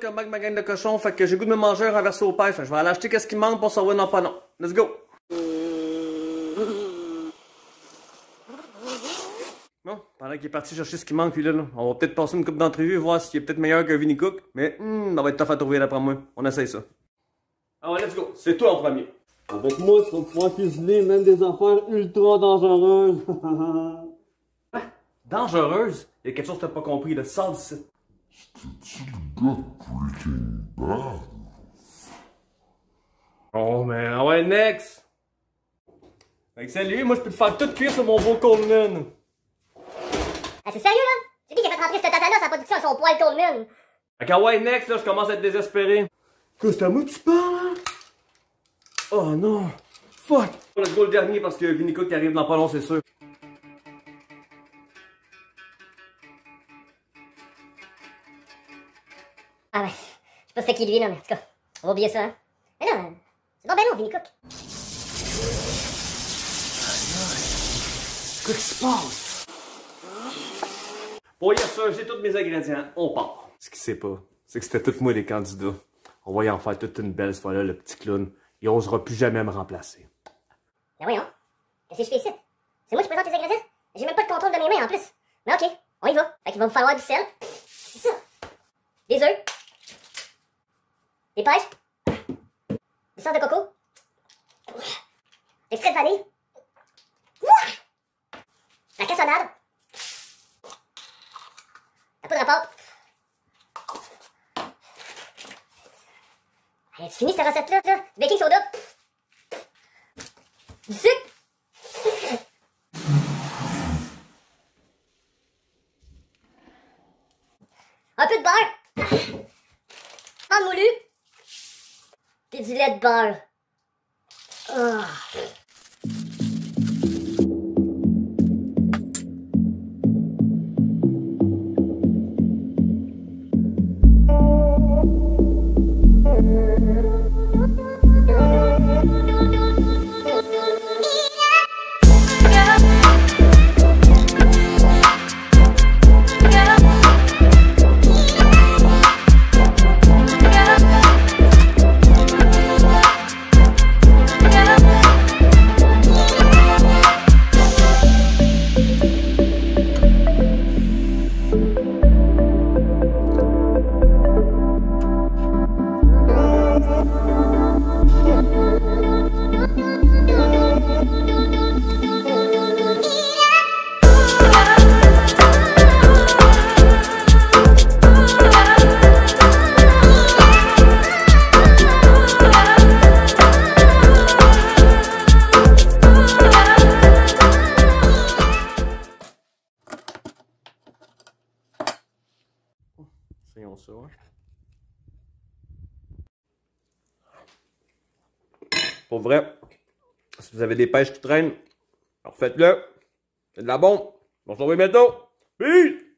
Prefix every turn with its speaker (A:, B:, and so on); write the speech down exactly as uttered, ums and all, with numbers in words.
A: comme ma gang de cochons, fait que j'ai goût de me manger un renversé au pêche. Je vais aller acheter qu'est-ce qui me manque pour savoir non pas non. Let's go! Bon, pendant qu'il est parti chercher ce qui manque, lui là, là. On va peut-être passer une coupe d'entrevue, voir s'il est peut-être meilleur que Vinny Cook. Mais, hum, ça va être tough à trouver d'après moi. On essaye ça. Ah ouais, let's go! C'est toi en premier.
B: Avec moi, tu vas pouvoir cuisiner même des affaires ultra dangereuses.
A: Quoi? Dangereuse? Il y a quelque chose que t'as pas compris, là. Sors d'ici.
C: C'était-tu le gars de Breaking Bad?
A: Oh, mais ah ouais, next! Fait que salut, moi je peux te faire tout cuire sur mon beau Coleman.
D: Ah, c'est sérieux là? C'est qui qui a fait rentrer cette tatana, ça a pas dit ça à son poil Coleman?
A: Fait que ah ouais, next, là, je commence à être désespéré. Quoi, c'est à moi que tu parles, hein? Oh non! Fuck! Let's go le dernier parce que Vinny Cook qui arrive dans pas long, c'est sûr.
D: Ah ouais, je sais pas c'est qui lui là, mais en tout cas, on va oublier ça, hein. Mais non, c'est bon ben non, Vinny Cook.
A: Qu'est-ce qui se passe? Bon, yes, ça, j'ai tous mes ingrédients. On part. Ce qu'il sait pas, c'est que c'était tous moi les candidats. On va y en faire toute une belle cette fois-là, le petit clown. Il osera plus jamais me remplacer.
D: Ben voyons, qu'est-ce que je fais ici? C'est moi qui présente les ingrédients? J'ai même pas le contrôle de mes mains en plus. Mais ok, on y va. Fait qu'il va me falloir du sel. C'est ça. Des œufs. Des pêches. Du sang de coco. L'extrait de vanille. La cassonade. La poudre à pâte. Allez, tu finis cette recette-là, là? Du baking soda. Du sucre. Un peu de beurre. Un moulu. Puis du lait de beurre. Oh.
A: Essayons ça. Pour vrai, si vous avez des pêches qui traînent, alors faites-le. C'est de la bombe. On se revoit bientôt. Peace!